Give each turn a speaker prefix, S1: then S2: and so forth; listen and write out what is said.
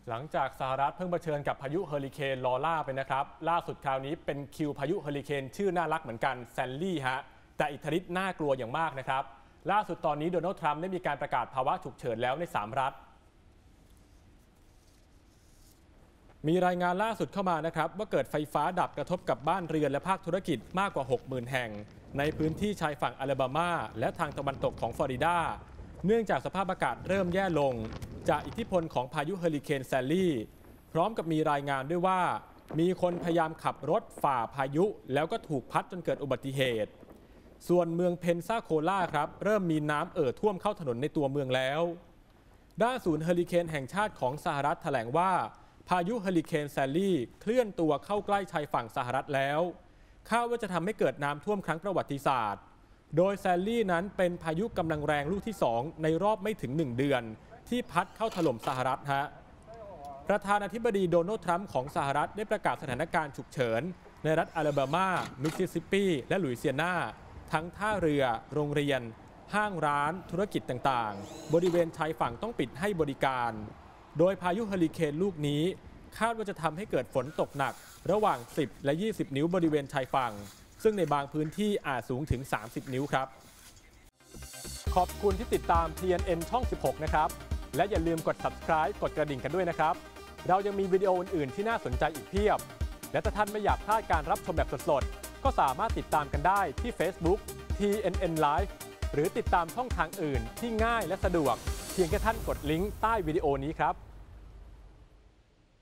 S1: หลังจากสหรัฐเพิ่งเผชิญกับพายุเฮอริเคนลอร่าไปนะครับล่าสุดคราวนี้เป็นคิวพายุเฮอริเคนชื่อน่ารักเหมือนกันแซนลี่ฮะแต่อิทธิฤทธิ์น่ากลัวอย่างมากนะครับล่าสุดตอนนี้โดนัลด์ทรัมป์ได้มีการประกาศภาวะฉุกเฉินแล้วใน3รัฐมีรายงานล่าสุดเข้ามานะครับว่าเกิดไฟฟ้าดับกระทบกับบ้านเรือนและภาคธุรกิจมากกว่า 60,000 แห่งในพื้นที่ชายฝั่งอลาบามาและทางตะวันตกของฟลอริดาเนื่องจากสภาพอากาศเริ่มแย่ลงจากอิทธิพลของพายุเฮอริเคนแซลลี่พร้อมกับมีรายงานด้วยว่ามีคนพยายามขับรถฝ่าพายุแล้วก็ถูกพัดจนเกิดอุบัติเหตุส่วนเมืองเพนซาโคลาครับเริ่มมีน้ำท่วมเข้าถนนในตัวเมืองแล้วด้านศูนย์เฮอริเคนแห่งชาติของสหรัฐแถลงว่าพายุเฮอริเคนแซลลี่เคลื่อนตัวเข้าใกล้ชายฝั่งสหรัฐแล้วคาดว่าจะทำให้เกิดน้ำท่วมครั้งประวัติศาสตร์โดยแซลลี่นั้นเป็นพายุกำลังแรงลูกที่2ในรอบไม่ถึง1เดือนที่พัดเข้าถล่มสหรัฐฮะประธานาธิบดีโดนัลด์ทรัมป์ของสหรัฐได้ประกาศสถานการณ์ฉุกเฉินในรัฐอลาบามามิสซิสซิปปีและลุยเซียนาทั้งท่าเรือโรงเรียนห้างร้านธุรกิจต่างๆบริเวณชายฝั่งต้องปิดให้บริการโดยพายุเฮอริเคนลูกนี้คาดว่าจะทำให้เกิดฝนตกหนักระหว่าง10และ20นิ้วบริเวณชายฝั่งซึ่งในบางพื้นที่อาจสูงถึง30นิ้วครับขอบคุณที่ติดตาม TNN ช่อง 16 นะครับและอย่าลืมกด subscribe กดกระดิ่งกันด้วยนะครับเรายังมีวิดีโออื่นๆที่น่าสนใจอีกเพียบและถ้าท่านไม่อยากพลาดการรับชมแบบสดๆก็สามารถติดตามกันได้ที่ Facebook TNN Live หรือติดตามช่องทางอื่นที่ง่ายและสะดวกเพียงแค่ท่านกดลิงก์ใต้วิดีโอนี้ครับ